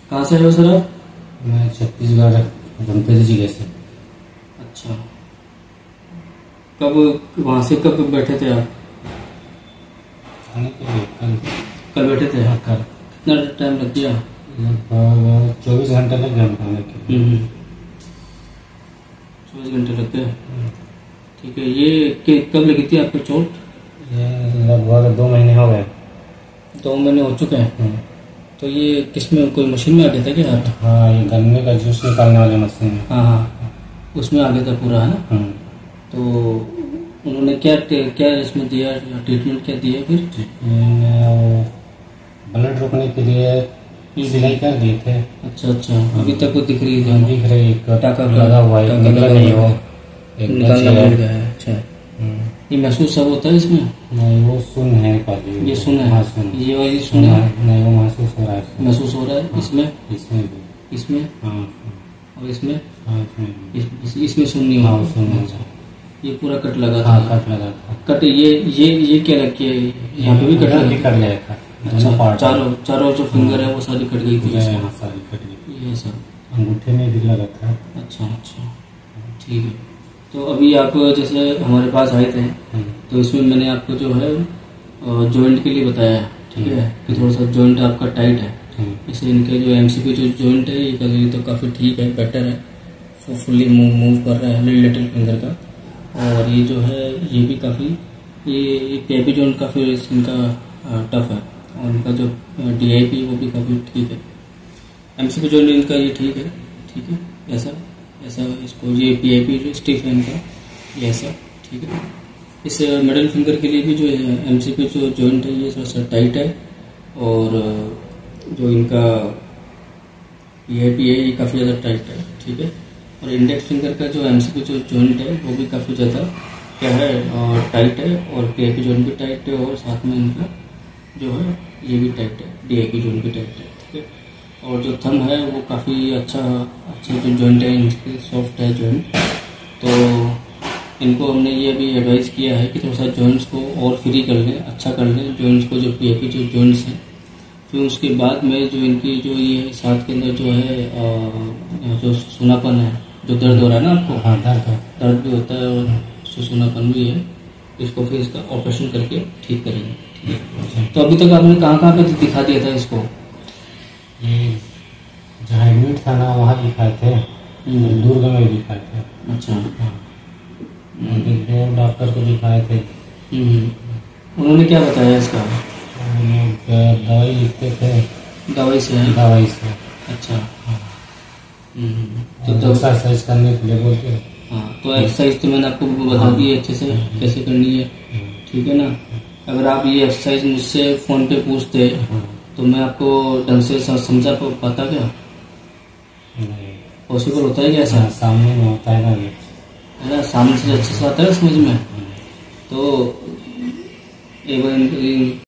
कहाँ से हो सर आप? मैं छत्तीसगढ़ धमतरी जिले से। अच्छा, कब वहाँ से कब बैठे थे आप? आने के लिए कल बैठे थे? कल कितना टाइम लग गया? लगभग 24 घंटे लग गए हमको आने के लिए। 24 घंटे लग गए। ठीक है, ये कब लगी थी आपको चोट? ये लगभग 2 महीने हो गए। 2 महीने हो चुके हैं। तो ये किसमें, कोई मशीन में आ गया था क्या हाथ? हाँ, ये गन्ने का जूस निकालने वाले मशीन में। हाँ, उसमें आ गया था पूरा, है ना? तो उन्होंने क्या इसमें दिया, ट्रीटमेंट क्या दिया फिर? ब्लड रोकने के लिए सिलाई कर दिए थे। अच्छा, अभी तक वो दिख रही है? दिख रही है, टाका लगा हुआ है, निकला नहीं हो, निकालना पड़ गया है। अच्छा, ये महसूस सब होता है इसमें? नहीं, वो सुन है पाली। ये सुन है? हाँ, सुन। ये वाली सुन है? नहीं, वो महसूस हो रहा है। महसूस हो रहा है? इसमें? इसमें भी। इसमें हाँ, और इसमें? हाँ, इसमें भी। इसमें सुन नहीं हाँ, हो? सुन नहीं अच्छा, ये पूरा कट लगा था? हाँ, कट लगा था। कट ये क्या लग गया? यहाँ पे भी कट लगा? कट गया था। अच्छा, चारों जो फिंगर है वो सारी कट गई थी? हाँ, सारी कट गई। ये सब अंगूठे में भी लगा था। अच्छा, ठीक है। तो अभी आप जैसे हमारे पास आए थे, तो इसमें मैंने आपको जो है जॉइंट के लिए बताया है, ठीक है, कि थोड़ा सा जॉइंट आपका टाइट है। जैसे इनके जो एमसीपी जो जॉइंट है ये तो काफ़ी ठीक है, बेटर है, फुल्ली मूव कर रहा है लिटिल फिंगर का। और ये जो है ये भी काफ़ी, ये पेबी जॉइंट काफ़ी इनका टफ है, और इनका जो डीआईपी वो भी काफ़ी ठीक है। एमसीपी जॉइंट इनका ये ठीक है, ऐसा इसको, ये पीआईपी जो स्टिफ है इनका, ये ऐसा ठीक है। इस मिडिल फिंगर के लिए भी जो एमसीपी जो जॉइंट है ये थोड़ा सा टाइट है, और जो इनका पीआईपी है ये काफ़ी ज़्यादा टाइट है, ठीक है। और इंडेक्स फिंगर का जो एमसीपी जो जॉइंट है वो भी काफ़ी ज़्यादा क्या है, टाइट है, और पीआईपी जॉइंट भी टाइट है, और साथ में इनका जो है ये भी टाइट है, डीआईपी जॉइंट भी टाइट है, ठीक है। और जो थंब है वो काफ़ी अच्छा जो जॉइंट है इनकी, सॉफ्ट है जॉइंट। तो इनको हमने ये भी एडवाइस किया है कि थोड़ा सा जॉइंट्स को और फ्री कर लें, अच्छा कर लें जॉइंट्स को, जो पीआईपी जो जॉइंट्स हैं। फिर उसके बाद में जो इनकी जो ये साथ के अंदर जो है जो सुनापन है, जो दर्द हो रहा है ना आपको, हाँ, दर्द भी होता है और सुनापन भी है, इसको फिर इसका ऑपरेशन करके ठीक करेंगे, ठीक है। तो अभी तक आपने कहाँ पे दिखा दिया था इसको? ये जहाँ एडमिट था ना वहाँ दिखाए थे, दुर्ग में दिखाए थे। अच्छा, दो डॉक्टर को दिखाए थे। उन्होंने क्या बताया इसका? दवाई लिखते थे। दवाई से है? दवाई से। अच्छा, तो एक्सरसाइज करने के लिए बोलते हैं। हाँ, तो एक्सरसाइज तो मैंने आपको बता दी है अच्छे से कैसे करनी है, ठीक है ना। अगर आप ये एक्सरसाइज मुझसे फ़ोन पे पूछते तो मैं आपको ढंग से समझा पाता क्या? पॉसिबल होता है क्या ऐसा? सामने में होता है ना, ये है ना, सामने से अच्छे से आता है समझ में। तो एक बार